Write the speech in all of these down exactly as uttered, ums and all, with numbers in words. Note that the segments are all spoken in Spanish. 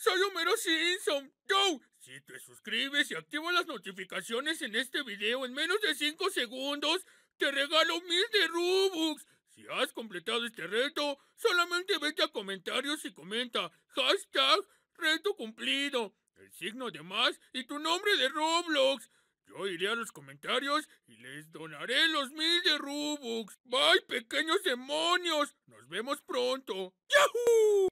soy Homero Simpson. Yo, si te suscribes y activas las notificaciones en este video en menos de cinco segundos, te regalo mil de Robux. Si has completado este reto, solamente vete a comentarios y comenta hashtag reto cumplido, el signo de más y tu nombre de Roblox. Yo iré a los comentarios y les donaré los mil de Robux. Bye, pequeños demonios. Nos vemos pronto. ¡Yahoo!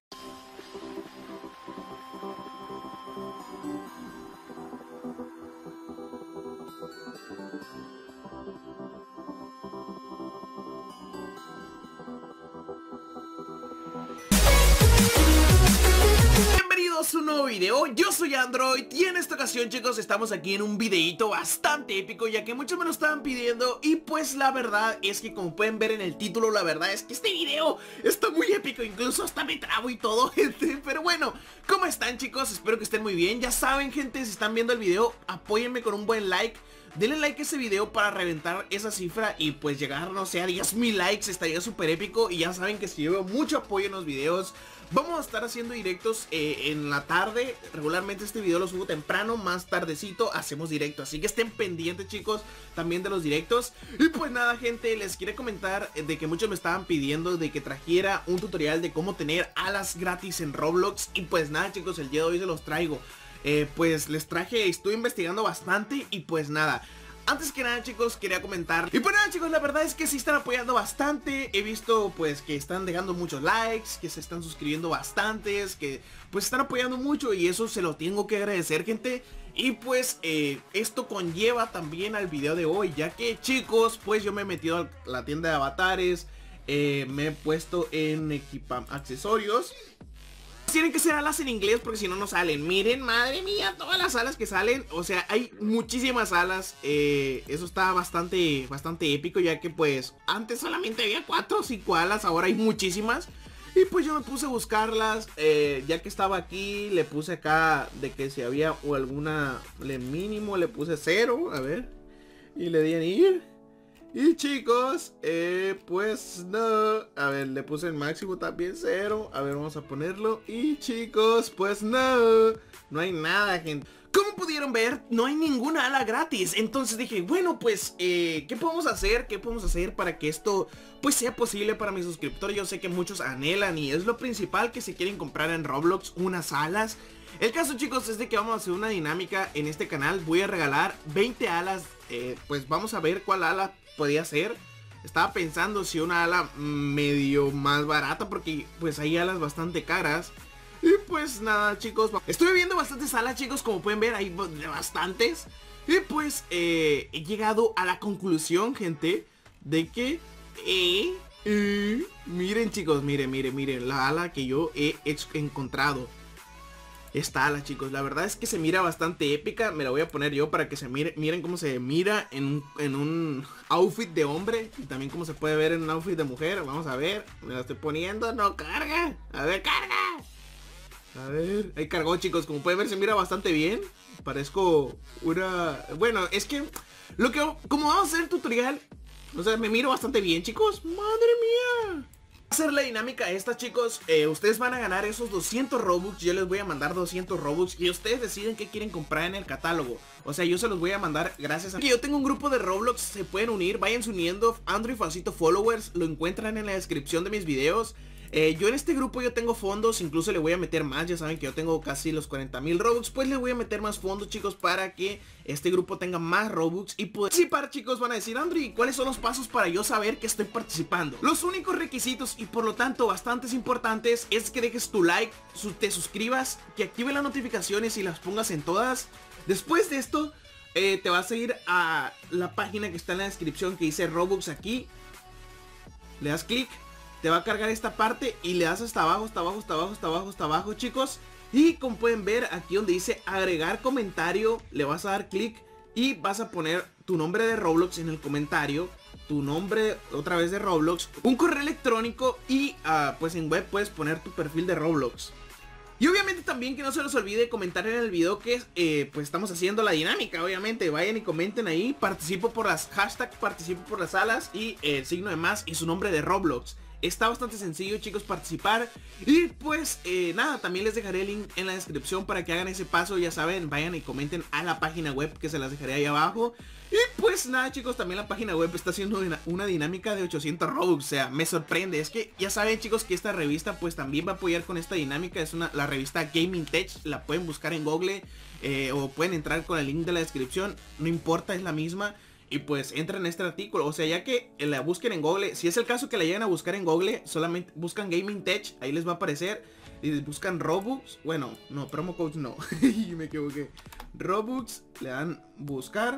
Bienvenidos a un nuevo video, yo soy Android y en esta ocasión, chicos, estamos aquí en un videito bastante épico, ya que muchos me lo estaban pidiendo. Y pues la verdad es que, como pueden ver en el título, la verdad es que este video está muy épico, incluso hasta me trabo y todo, gente. Pero bueno, ¿cómo están, chicos? Espero que estén muy bien. Ya saben, gente, si están viendo el video, apóyenme con un buen like. Denle like a ese video para reventar esa cifra y pues llegar, no sé, a diez mil likes. Estaría súper épico. Y ya saben que si yo veo mucho apoyo en los videos, vamos a estar haciendo directos eh, en la tarde. Regularmente este video lo subo temprano, más tardecito hacemos directo. Así que estén pendientes, chicos, también de los directos. Y pues nada, gente, les quiero comentar de que muchos me estaban pidiendo de que trajera un tutorial de cómo tener alas gratis en Roblox. Y pues nada, chicos, el día de hoy se los traigo. Eh, pues les traje, estuve investigando bastante y pues nada. Antes que nada, chicos, quería comentar. Y pues nada, chicos, la verdad es que sí están apoyando bastante. He visto pues que están dejando muchos likes, que se están suscribiendo bastantes, que pues están apoyando mucho y eso se lo tengo que agradecer, gente. Y pues eh, esto conlleva también al video de hoy, ya que, chicos, pues yo me he metido a la tienda de avatares, eh, me he puesto en equipa accesorios. Tienen que ser alas en inglés porque si no, no salen. Miren, madre mía, todas las alas que salen. O sea, hay muchísimas alas. eh, Eso está bastante, bastante épico, ya que pues antes solamente había cuatro o cinco alas, ahora hay muchísimas. Y pues yo me puse a buscarlas, eh, ya que estaba aquí, le puse acá de que si había o alguna, le mínimo le puse cero, a ver. Y le di en ir. Y chicos, eh, pues no. A ver, le puse el máximo también cero. A ver, vamos a ponerlo. Y chicos, pues no. No hay nada, gente. Como pudieron ver, no hay ninguna ala gratis. Entonces dije, bueno, pues, eh, ¿qué podemos hacer? ¿Qué podemos hacer para que esto, pues, sea posible para mis suscriptores? Yo sé que muchos anhelan y es lo principal que se quieren comprar en Roblox, unas alas. El caso, chicos, es de que vamos a hacer una dinámica en este canal. Voy a regalar veinte alas. eh, Pues vamos a ver cuál ala podía ser. Estaba pensando si una ala medio más barata, porque pues hay alas bastante caras. Y pues nada, chicos, estuve viendo bastantes alas, chicos, como pueden ver, hay bastantes. Y pues eh, he llegado a la conclusión, gente, de que eh, eh, miren, chicos, miren, miren, miren la ala que yo he encontrado. Esta ala, chicos, la verdad es que se mira bastante épica. Me la voy a poner yo para que se mire. Miren cómo se mira en un, en un outfit de hombre. Y también cómo se puede ver en un outfit de mujer. Vamos a ver, me la estoy poniendo. No carga, a ver, carga. A ver, ahí cargó, chicos. Como pueden ver, se mira bastante bien. Parezco una... Bueno, es que lo que... Como vamos a hacer el tutorial, o sea, me miro bastante bien, chicos. Madre mía. Hacer la dinámica esta, chicos, eh, ustedes van a ganar esos doscientos Robux. Yo les voy a mandar doscientos Robux y ustedes deciden qué quieren comprar en el catálogo. O sea, yo se los voy a mandar gracias a que yo tengo un grupo de Roblox. Se pueden unir, váyanse uniendo. Android Fancito Followers, lo encuentran en la descripción de mis videos. Eh, yo en este grupo yo tengo fondos, incluso le voy a meter más. Ya saben que yo tengo casi los cuarenta mil Robux, pues le voy a meter más fondos, chicos, para que este grupo tenga más Robux y poder participar. Chicos, van a decir, Andri, ¿cuáles son los pasos para yo saber que estoy participando? Los únicos requisitos y por lo tanto bastantes importantes es que dejes tu like, su te suscribas, que active las notificaciones y las pongas en todas. Después de esto, eh, te vas a ir a la página que está en la descripción que dice Robux aquí. Le das clic. Te va a cargar esta parte y le das hasta abajo, hasta abajo, hasta abajo, hasta abajo, hasta abajo, chicos. Y como pueden ver aquí donde dice agregar comentario, le vas a dar clic y vas a poner tu nombre de Roblox en el comentario. Tu nombre otra vez de Roblox, un correo electrónico y uh, pues en web puedes poner tu perfil de Roblox. Y obviamente también que no se les olvide comentar en el video que eh, pues estamos haciendo la dinámica. Obviamente vayan y comenten ahí. Participo por las hashtags, participo por las alas y el signo de más y su nombre de Roblox. está bastante sencillo, chicos, participar. Y pues eh, nada, también les dejaré el link en la descripción para que hagan ese paso. Ya saben, vayan y comenten a la página web, que se las dejaré ahí abajo. Y pues nada, chicos, también la página web está haciendo una dinámica de ochocientos Robux. O sea, me sorprende. Es que ya saben, chicos, que esta revista pues también va a apoyar con esta dinámica. Es una la revista Gaming Tech. La pueden buscar en Google eh, o pueden entrar con el link de la descripción. No importa, es la misma. Y pues entran en este artículo. O sea, ya que la busquen en Google, si es el caso que la lleguen a buscar en Google, solamente buscan Gaming Tech, ahí les va a aparecer. Y buscan Robux. Bueno, no, promo codes no. Me equivoqué. Robux, le dan buscar.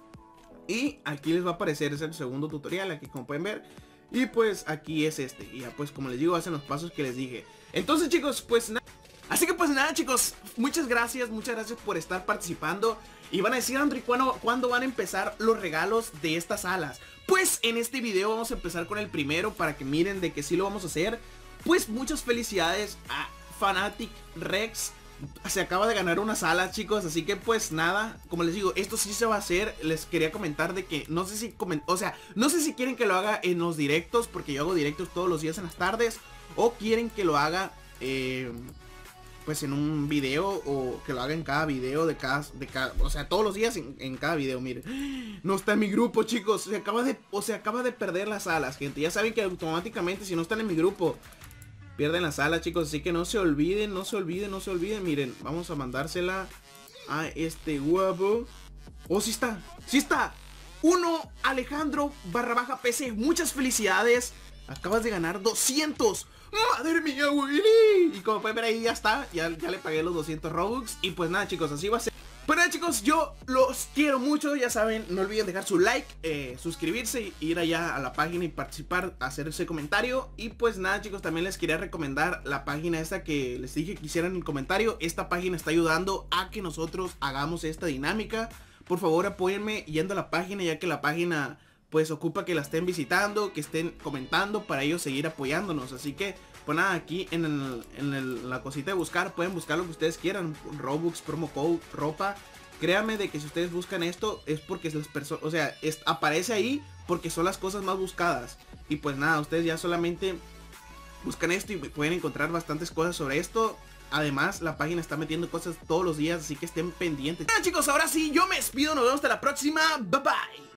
Y aquí les va a aparecer, es el segundo tutorial, aquí como pueden ver. Y pues aquí es este. Y ya pues como les digo, hacen los pasos que les dije. Entonces, chicos, pues nada. Así que pues nada, chicos, muchas gracias, muchas gracias por estar participando. Y van a decir, Andrew, ¿cuándo, ¿cuándo van a empezar los regalos de estas alas? Pues en este video vamos a empezar con el primero, para que miren de que sí lo vamos a hacer. Pues muchas felicidades a Fanatic Rex. Se acaba de ganar unas alas, chicos, así que pues nada, como les digo, esto sí se va a hacer. Les quería comentar de que no sé si coment o sea, no sé si quieren que lo haga en los directos, porque yo hago directos todos los días en las tardes, o quieren que lo haga eh, pues en un video, o que lo haga en cada video de cada, de cada o sea, todos los días en, en cada video. Miren, no está en mi grupo, chicos, se acaba de, o se acaba de perder las alas, gente. Ya saben que automáticamente si no están en mi grupo pierden la sala, chicos, así que no se olviden, no se olviden, no se olviden. Miren, vamos a mandársela a este guapo. Oh, sí está, sí está. Uno, Alejandro barra baja P C, muchas felicidades. Acabas de ganar doscientos. Madre mía, Willy. Y como pueden ver ahí ya está, ya, ya le pagué los doscientos Robux. Y pues nada, chicos, así va a ser. Pero nada, chicos, yo los quiero mucho. Ya saben, no olviden dejar su like, eh, suscribirse, ir allá a la página y participar, hacer ese comentario. Y pues nada, chicos, también les quería recomendar la página esta que les dije que hicieran en el comentario. Esta página está ayudando a que nosotros hagamos esta dinámica. Por favor, apóyenme yendo a la página, ya que la página pues ocupa que la estén visitando, que estén comentando, para ellos seguir apoyándonos. Así que pues nada, aquí en, el, en el, la cosita de buscar, pueden buscar lo que ustedes quieran, Robux, promo code, ropa. Créanme de que si ustedes buscan esto es porque las personas, o sea, es, aparece ahí porque son las cosas más buscadas. Y pues nada, ustedes ya solamente buscan esto y pueden encontrar bastantes cosas sobre esto. Además, la página está metiendo cosas todos los días, así que estén pendientes. Bueno, chicos, ahora sí, yo me despido, nos vemos hasta la próxima, bye bye.